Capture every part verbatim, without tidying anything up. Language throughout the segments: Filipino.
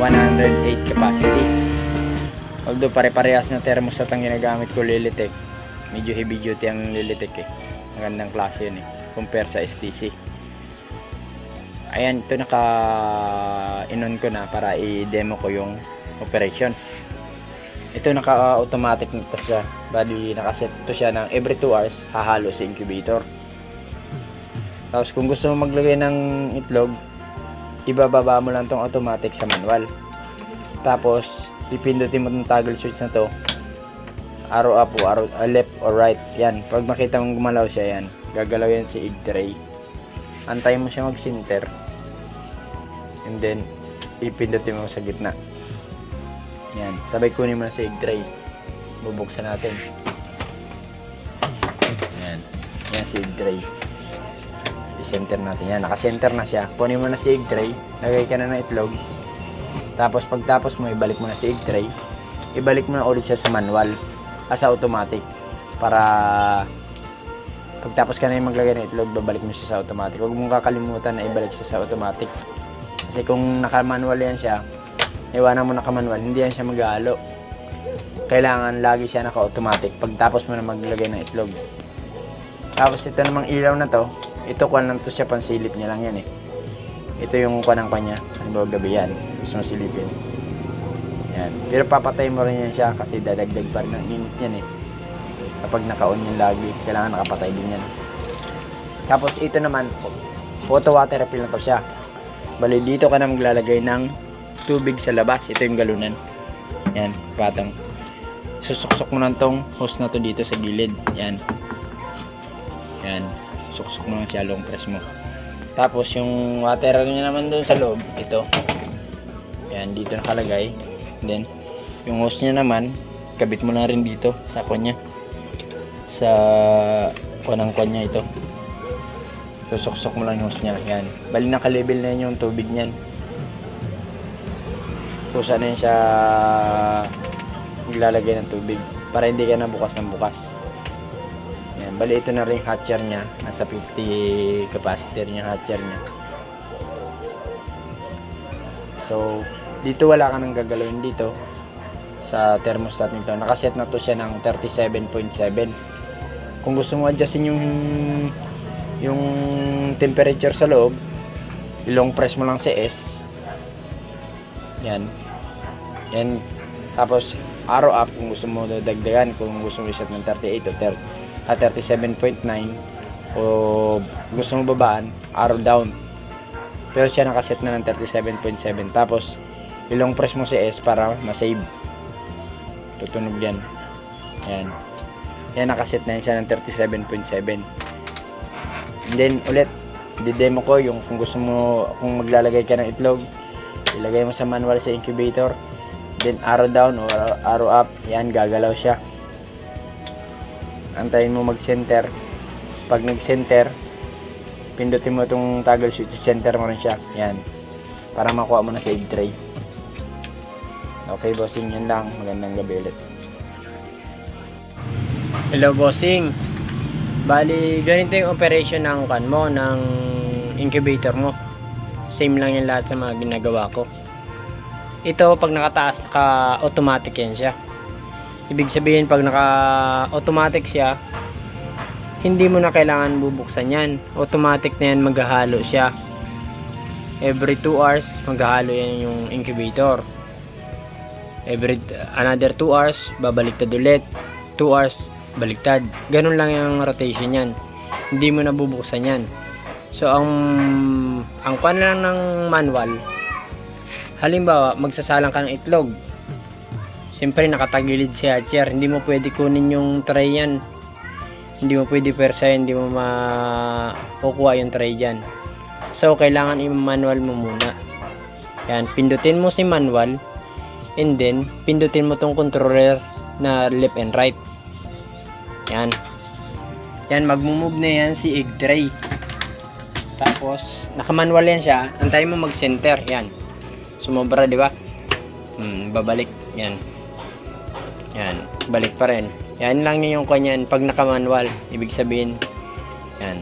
one hundred eight capacity. Although pare-parehas na thermostat ang ginagamit ko, Lilitech. Medyo heavy duty ang Lilitech eh. Magandang klase yun eh, compare sa S T C. Ayan, ito naka-inon ko na para i-demo ko yung operation. Ito naka-automatic na ito siya. Bali, nakaset ito siya ng every two hours hahalo sa incubator. Tapos kung gusto mo maglagay ng itlog, ibababa mo lang tong automatic sa manual. Tapos pipindutin mo tong toggle switch na to, arrow up o arrow uh, left or right. Yan, pag makita mong gumalaw siya, yan, gagalaw yan si egg tray. Antayin mo siya mag center, and then ipindutin mo sa gitna. Yan, sabay kunin mo na si egg tray, bubuksan natin. Yan, yan si egg tray, i-center natin. Yan, naka-center na siya. Kunin mo na si egg tray, lagay ka na ng itlog. Tapos pagtapos mo, ibalik mo na si egg tray, ibalik mo na ulit siya sa manual, as automatic, para pagtapos ka na yung maglagay ng itlog, babalik mo siya sa automatic. Huwag mong kakalimutan na ibalik siya sa automatic, kasi kung naka-manual yan siya, iwanan mo naka-manual, hindi yan siya mag-aalo. Kailangan lagi siya naka-automatic pagtapos mo na maglagay ng itlog. Tapos ito namang ilaw na to, ito kuwan lang to siya, pansilip niya lang yan eh. Ito yung kuwan ng kanya, halimbawa gabi yan, gusto mo silipin yan. Pero papatay mo rin yan siya kasi dadagdag pa rin ang init yan eh. Kapag naka-on yan lagi, kailangan nakapatay din yan. Tapos ito naman, photo water refill na to siya. Bali dito ka na maglalagay ng tubig sa labas. Ito yung galunan. Yan, patang. Susuksok mo lang tong hose na to dito sa gilid. Yan. Yan. Suksok mo lang siya, long press mo. Tapos yung water niya naman doon sa loob, ito. Yan, dito nakalagay. Then, yung hose niya naman, kabit mo na rin dito sa kanya. Sa kanang kanya ito. Susuksok mo lang yung hose niya. Yan. Bali naka-level na yung tubig niyan. Kusa na yun siya maglalagay ng tubig para hindi ka na bukas ng bukas. Yan. Bali ito na rin hatcher niya. Nasa fifty capacitor niya hatcher niya. So, dito wala ka nang gagalawin dito sa thermostat nito. Nakaset na to siya ng thirty-seven point seven. Kung gusto mo adjustin yung yung temperature sa loob, ilong press mo lang si S. Yan. Yan. Tapos arrow up kung gusto mo dagdagan, kung gusto mo i-set ng thirty-eight o thirty-seven point nine, o gusto mo babaan, arrow down. Pero siya nakaset na ng thirty-seven point seven. Tapos ilong press mo si S para ma-save. Tutunog yan. Yan. Yan, nakaset na siya ng thirty-seven point seven. And then ulit, di-demo ko yung kung gusto mo, kung maglalagay ka ng itlog, ilagay mo sa manual sa incubator, then arrow down or arrow up. Yan, gagalaw siya. Antayin mo mag-center. Pag nag-center, pindutin mo itong toggle switch, center mo rin siya. Yan, para makuha mo na sa egg tray. Okay bossing, yun lang. Magandang gabi ulit. Hello bossing. Bali, ganito yung operation ng kan mo, ng incubator mo. Same lang yung lahat sa mga ginagawa ko. Ito, pag nakataas, naka-automatic yan siya. Ibig sabihin, pag naka-automatic siya, hindi mo na kailangan bubuksan yan. Automatic na yan, maghahalo siya. Every two hours, maghahalo yan yung incubator. Every another two hours, babaliktad ulit. two hours, baliktad. Ganun lang yung rotation yan. Hindi mo na bubuksan yan. So, ang ang pan lang ng manual, halimbawa, magsasalang ka ng itlog. Siyempre, nakatagilid si hatcher. Hindi mo pwede kunin yung tray yan. Hindi mo pwede persahin, hindi mo makukuha yung tray dyan. So, kailangan i-manual mo muna. Yan, pindutin mo si manual. And then, pindutin mo tong controller na left and right. Yan. Yan, mag-move na yan si egg tray. Tapos, naka-manual yan siya. Antayin mo mag-center. Yan. Sumobra, di ba? Hmm, babalik. Yan. Yan. Balik pa rin. Yan lang yung kanyan. Pag naka-manual, ibig sabihin, yan.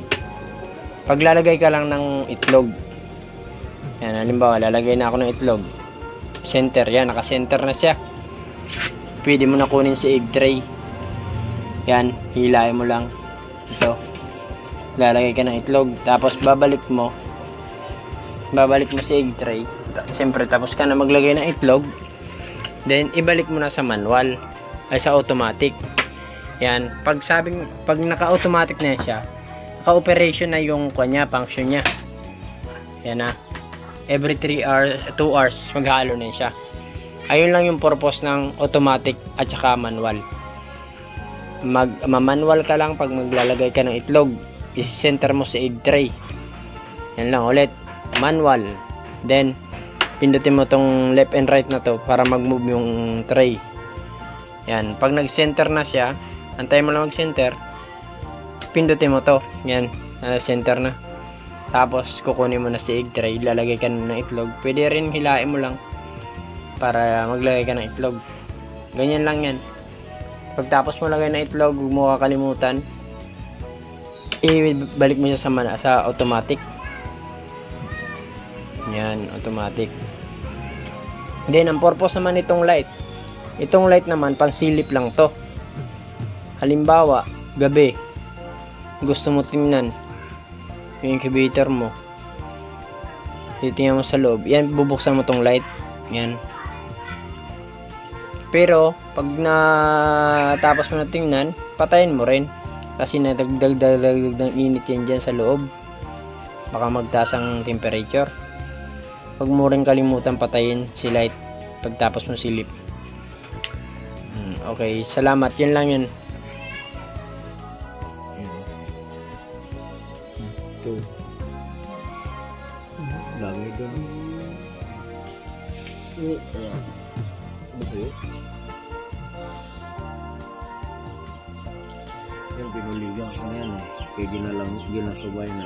Paglalagay ka lang ng itlog. Yan, halimbawa, lalagay na ako ng itlog. center. Yan, naka-center na siya. Pwede mo na kunin si egg tray. Yan, hilahin mo lang. Ito. Lalagay ka ng itlog. Tapos babalik mo. Babalik mo si egg tray. Siyempre, tapos ka na maglagay ng itlog. Then, ibalik mo na sa manual. Ay, sa automatic. Yan. Pag sabing, pag naka-automatic na siya, naka-operation na yung kanya, function niya. Yan na. Every three hours, two hours, maghalo na siya. Ayun lang yung purpose ng automatic at saka manual. Mag, ma-manual ka lang pag maglalagay ka ng itlog. I-center mo sa egg tray. Yan lang ulit. Manual. Then, pindutin mo tong left and right na to para mag-move yung tray. Yan. Pag nag-center na siya, antayin mo lang mag-center. Pindutin mo to. Yan. Uh, center na. Tapos, kukunin mo na si egg tray. Lalagay ka na ng itlog. Pwede rin hilain mo lang para maglagay ka ng itlog. Ganyan lang yan. Pagtapos mo lagay ng itlog, huwag mo kakalimutan. Ibalik mo siya sa, sa automatic. Yan, automatic. Then, ang purpose naman itong light. Itong light naman, pang silip lang to. Halimbawa, gabi, gusto mo tingnan yung incubator mo, titingnan mo sa loob, yan, bubuksan mo tong light. Yan. Pero pag natapos mo na tingnan, patayin mo rin kasi nadagdag-dagdag ng init yan dyan sa loob, baka magtaas ang temperature. Huwag mo rin kalimutan patayin si light pagtapos mo silip. Okay, salamat. Yun lang yun. Ito. Dami doon. Ayan. Okay. Yan, pinuligan ko na yan eh. Pwede na lang, ginasubay na.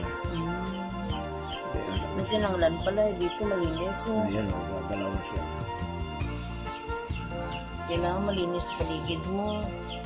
Nakinanglan pala, dito malinis. Oh. Ayan, o, gagalaw na siya. Kailangan malinis paligid mo.